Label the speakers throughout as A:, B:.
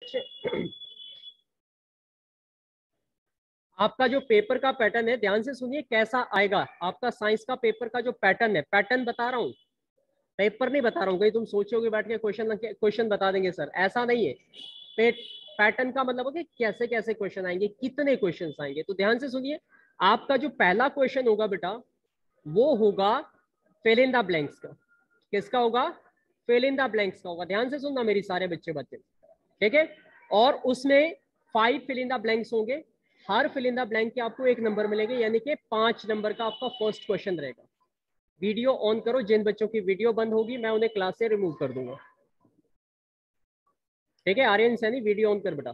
A: बच्चे, आपका जो पेपर का पैटर्न है ध्यान से सुनिए कैसा आएगा। आपका साइंस का पेपर का जो पैटर्न है, पैटर्न बता रहा हूँ, पेपर नहीं बता रहा हूँ। कहीं तुम सोचोगे बैठ के क्वेश्चन बता देंगे सर, ऐसा नहीं है। पैटर्न का मतलब है कि कैसे कैसे क्वेश्चन आएंगे, कितने क्वेश्चन आएंगे। तो ध्यान से सुनिए, आपका जो पहला क्वेश्चन होगा बेटा वो होगा फिल इन द ब्लैंक्स का। किसका होगा? फिल इन द ब्लैंक्स का होगा। ध्यान से सुनना मेरी सारे बच्चे, ठीक है। और उसमें 5 फिल इन द ब्लैंक्स होंगे। हर फिल इन द ब्लैंक के आपको 1 नंबर मिलेंगे, यानी कि 5 नंबर का आपका फर्स्ट क्वेश्चन रहेगा। वीडियो ऑन करो, जिन बच्चों की वीडियो बंद होगी मैं उन्हें क्लास से रिमूव कर दूंगा, ठीक है। आर्यन सैनी वीडियो ऑन कर बेटा।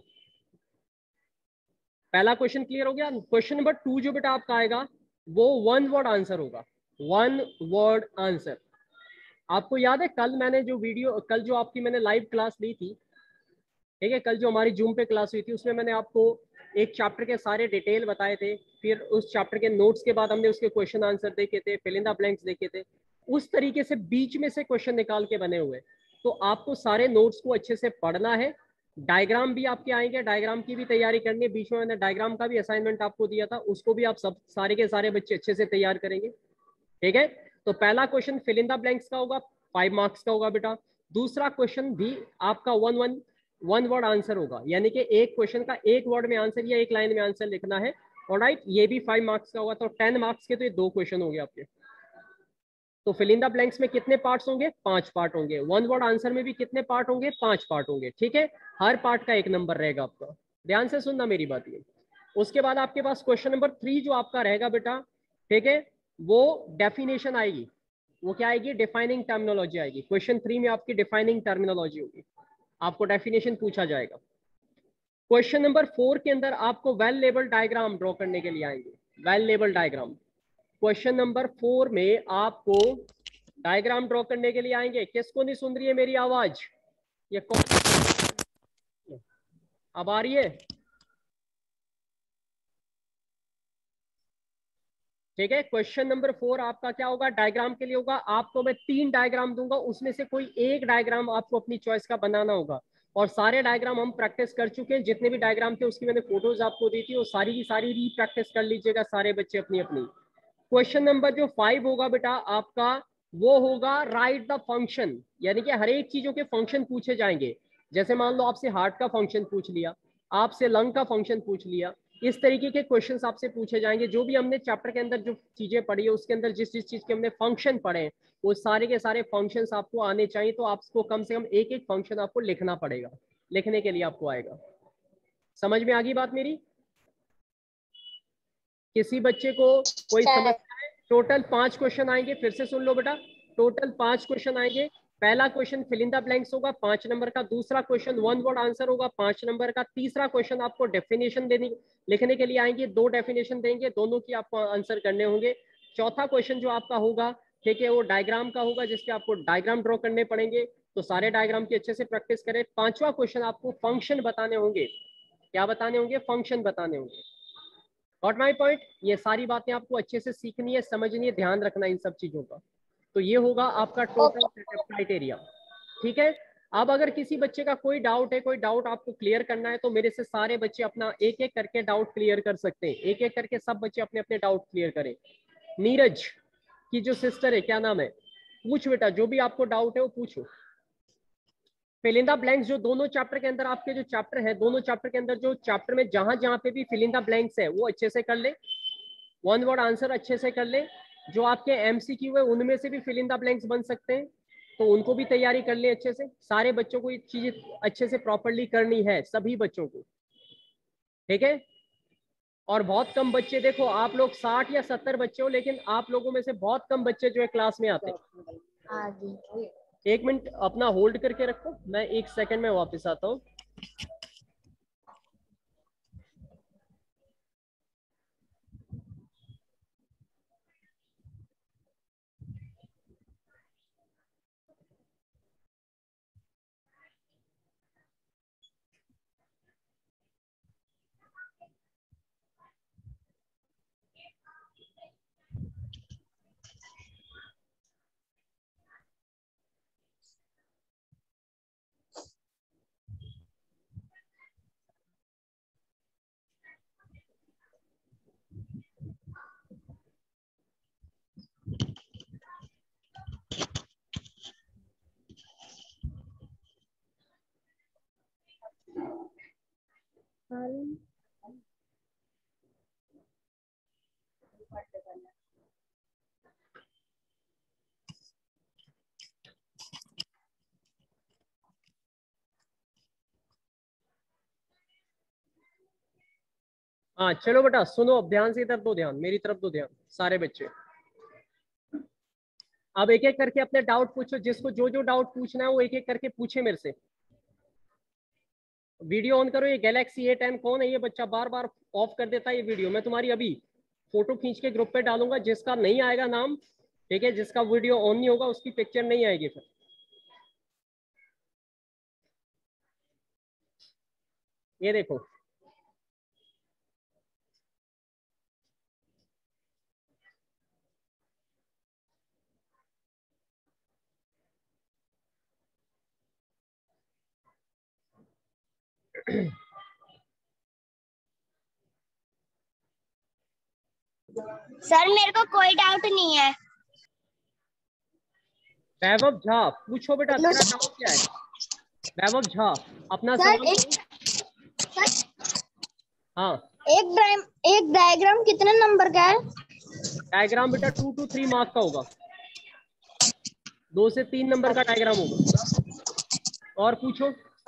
A: पहला क्वेश्चन क्लियर हो गया। क्वेश्चन नंबर 2 जो बेटा आपका आएगा वो 1 वर्ड आंसर होगा। 1 वर्ड आंसर। आपको याद है कल मैंने जो वीडियो, कल जो आपकी मैंने लाइव क्लास ली थी, ठीक है, कल जो हमारी जूम पे क्लास हुई थी उसमें मैंने आपको एक चैप्टर के सारे डिटेल बताए थे। फिर उस चैप्टर के नोट्स के बाद हमने उसके क्वेश्चन आंसर देखे थे, फिल इन द ब्लैंक्स देखे थे। उस तरीके से बीच में से क्वेश्चन निकाल के बने हुए। तो आपको सारे नोट्स को अच्छे से पढ़ना है। डायग्राम भी आपके आएंगे, डायग्राम की भी तैयारी करनी है। बीच में मैंने डायग्राम का भी असाइनमेंट आपको दिया था, उसको भी आप सब सारे के सारे बच्चे अच्छे से तैयार करेंगे, ठीक है। तो पहला question fill in the blanks का होगा, 5 मार्क्स का होगा बेटा। दूसरा क्वेश्चन भी आपका वन वर्ड आंसर होगा, यानी कि एक क्वेश्चन का 1 वर्ड में आंसर या 1 लाइन में आंसर लिखना है। ऑलराइट, ये भी 5 मार्क्स का होगा। तो 10 मार्क्स के तो ये 2 क्वेश्चन हो गए आपके। तो फिल इन द ब्लैंक्स में कितने पार्ट्स होंगे? 5 पार्ट होंगे। 1 वर्ड आंसर में भी कितने पार्ट होंगे? 5 पार्ट होंगे, ठीक है। हर पार्ट का 1 नंबर रहेगा आपका। ध्यान से सुनना मेरी बात ये। उसके बाद आपके पास क्वेश्चन नंबर 3 जो आपका रहेगा बेटा, ठीक है, वो डेफिनेशन आएगी। वो क्या आएगी? डिफाइनिंग टर्मिनोलॉजी आएगी। क्वेश्चन 3 में आपकी डिफाइनिंग टर्मिनोलॉजी होगी, आपको डेफिनेशन पूछा जाएगा। क्वेश्चन नंबर 4 के अंदर आपको वेल लेबल डायग्राम ड्रॉ करने के लिए आएंगे। Well label diagram question number 4 में आपको डायग्राम ड्रॉ करने के लिए आएंगे। किसको नहीं सुन रही है मेरी आवाज? ये कौन? अब आ रही है? ठीक है। क्वेश्चन नंबर 4 आपका क्या होगा? डायग्राम के लिए होगा। आपको मैं 3 डायग्राम दूंगा, उसमें से कोई एक डायग्राम आपको अपनी चॉइस का बनाना होगा। और सारे डायग्राम हम प्रैक्टिस कर चुके हैं। जितने भी डायग्राम थे उसकी मैंने फोटोज आपको दी थी, वो सारी की सारी री प्रैक्टिस कर लीजिएगा सारे बच्चे अपनी अपनी। क्वेश्चन नंबर जो 5 होगा बेटा आपका, वो होगा राइट द फंक्शन, यानी कि हर एक चीजों के फंक्शन पूछे जाएंगे। जैसे मान लो आपसे हार्ट का फंक्शन पूछ लिया, आपसे लंग का फंक्शन पूछ लिया, इस तरीके के क्वेश्चंस आपसे पूछे जाएंगे। जो भी हमने चैप्टर के अंदर जो चीजें पढ़ी है उसके अंदर जिस जिस चीज के हमने फंक्शन पढ़े हैं वो सारे के सारे फंक्शंस आपको आने चाहिए। तो आपको कम से कम एक एक फंक्शन आपको लिखना पड़ेगा, लिखने के लिए आपको आएगा। समझ में आ गई बात मेरी? किसी बच्चे को कोई समस्या है? टोटल 5 क्वेश्चन आएंगे, फिर से सुन लो बेटा। टोटल 5 क्वेश्चन आएंगे। पहला question fill in the blanks होगा 5 नंबर का। दूसरा क्वेश्चन 1 वर्ड आंसर होगा 5 नंबर का। तीसरा क्वेश्चन आपको डेफिनेशन देने लिखने के लिए आएंगे, 2 डेफिनेशन देंगे, दोनों की आपको आंसर करने होंगे। चौथा क्वेश्चन जो आपका होगा, ठीक है, वो डायग्राम का होगा, जिसके आपको डायग्राम ड्रॉ करने पड़ेंगे। तो सारे डायग्राम की अच्छे से प्रैक्टिस करें। पांचवा क्वेश्चन आपको फंक्शन बताने होंगे। क्या बताने होंगे? फंक्शन बताने होंगे। Got my point? ये सारी बातें आपको अच्छे से सीखनी है, समझनी है, ध्यान रखना इन सब चीजों का। तो ये होगा आपका टोटल सेटअप क्राइटेरिया, ठीक है। अब अगर किसी बच्चे का कोई डाउट है, कोई डाउट आपको क्लियर करना है, तो मेरे से सारे बच्चे अपना एक एक करके डाउट क्लियर कर सकते हैं। एक एक करके सब बच्चे अपने अपने डाउट क्लियर करें। नीरज की जो सिस्टर है, क्या नाम है? पूछ बेटा, जो भी आपको डाउट है वो पूछो। फिल इन द ब्लैंक्स जो दोनों चैप्टर के अंदर, आपके जो चैप्टर है दोनों चैप्टर के अंदर, जो चैप्टर में जहां जहां पे भी फिल इन द ब्लैंक्स है वो अच्छे से कर ले। 1 वर्ड आंसर अच्छे से कर ले। जो आपके एमसीक्यू है उनमें से भी फिल इन द ब्लैंक्स बन सकते हैं, तो उनको भी तैयारी कर ले अच्छे से। सारे बच्चों को ये चीज अच्छे से प्रॉपरली करनी है, सभी बच्चों को, ठीक है। और बहुत कम बच्चे, देखो आप लोग 60 या 70 बच्चे हो, लेकिन आप लोगों में से बहुत कम बच्चे जो है क्लास में आते हैं। 1 मिनट अपना होल्ड करके रखो, मैं 1 सेकंड में वापस आता हूँ। हाँ चलो बेटा सुनो, अब ध्यान से इधर दो, ध्यान मेरी तरफ दो, ध्यान सारे बच्चे। अब एक एक करके अपने डाउट पूछो, जिसको जो जो डाउट पूछना है वो एक एक करके पूछे मेरे से। वीडियो ऑन करो। ये गैलेक्सी A10 कौन है ये बच्चा, बार बार ऑफ कर देता है ये वीडियो। मैं तुम्हारी अभी फोटो खींच के ग्रुप पे डालूंगा, जिसका नहीं आएगा नाम, ठीक है, जिसका वीडियो ऑन नहीं होगा उसकी पिक्चर नहीं आएगी फिर। ये देखो
B: सर मेरे को कोई डाउट नहीं है।
A: वैभव झा पूछो बेटा, तेरा डाउट क्या है? वैभव झा अपना
B: सर
A: सवाल। हाँ
B: एक डायग्राम कितने नंबर का है?
A: डायग्राम बेटा 2 to 3 मार्क का होगा, 2 से 3 नंबर का डायग्राम होगा। और पूछो।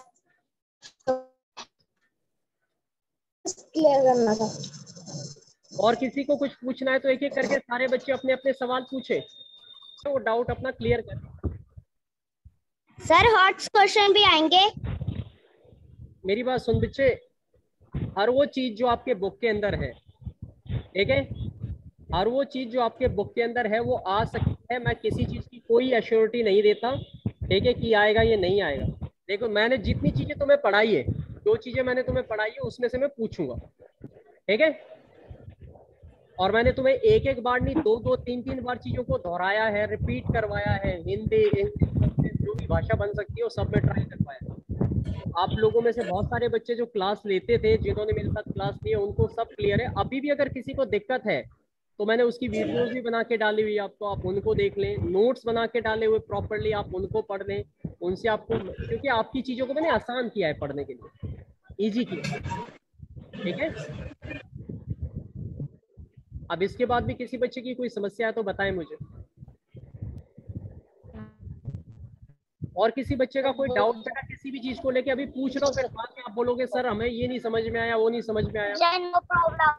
B: क्लियर करना था।
A: और किसी को कुछ पूछना है तो एक एक करके सारे बच्चे अपने अपने सवाल पूछे, तो वो डाउट अपना क्लियर कर।
B: सर हॉट क्वेश्चन भी आएंगे?
A: मेरी बात सुन बच्चे, हर वो चीज जो आपके बुक के अंदर है, ठीक है, हर वो चीज जो आपके बुक के अंदर है वो आ सकती है। मैं किसी चीज की कोई एश्योरिटी नहीं देता, ठीक है, कि आएगा ये नहीं आएगा। देखो मैंने जितनी चीजें तुम्हें पढ़ाई है, जो चीजें मैंने तुम्हें पढ़ाई है उसमें से मैं पूछूंगा, ठीक है। और मैंने तुम्हें एक एक बार नहीं, दो दो तीन तीन बार चीजों को दोहराया है, रिपीट करवाया है। हिंदी इंग्लिश जो भी भाषा बन सकती है वो सब में ट्राई करवाया। आप लोगों में से बहुत सारे बच्चे जो क्लास लेते थे, जिन्होंने मेरे साथ क्लास ली है, उनको सब क्लियर है। अभी भी अगर किसी को दिक्कत है तो मैंने उसकी वीडियोस भी बना के डाली हुई है, आपको आप उनको देख लें। नोट्स बना के डाले हुए प्रॉपरली, आप उनको पढ़ लें। उनसे आपको, क्योंकि आपकी चीजों को मैंने आसान किया है पढ़ने के लिए, ईजी किया, ठीक है। अब इसके बाद भी किसी बच्चे की कोई समस्या है तो बताएं मुझे। और किसी बच्चे का कोई डाउट बेटा किसी भी चीज को लेके अभी पूछ रहा हूँ, फिर बाद में आप बोलोगे सर हमें ये नहीं समझ में आया, वो नहीं समझ में आया।
B: No problem.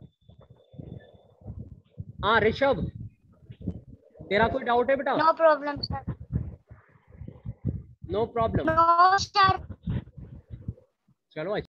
A: हाँ ऋषभ, तेरा कोई डाउट है बेटा?
B: No problem sir.
A: No problem.
B: No sir.
A: चलो अच्छा।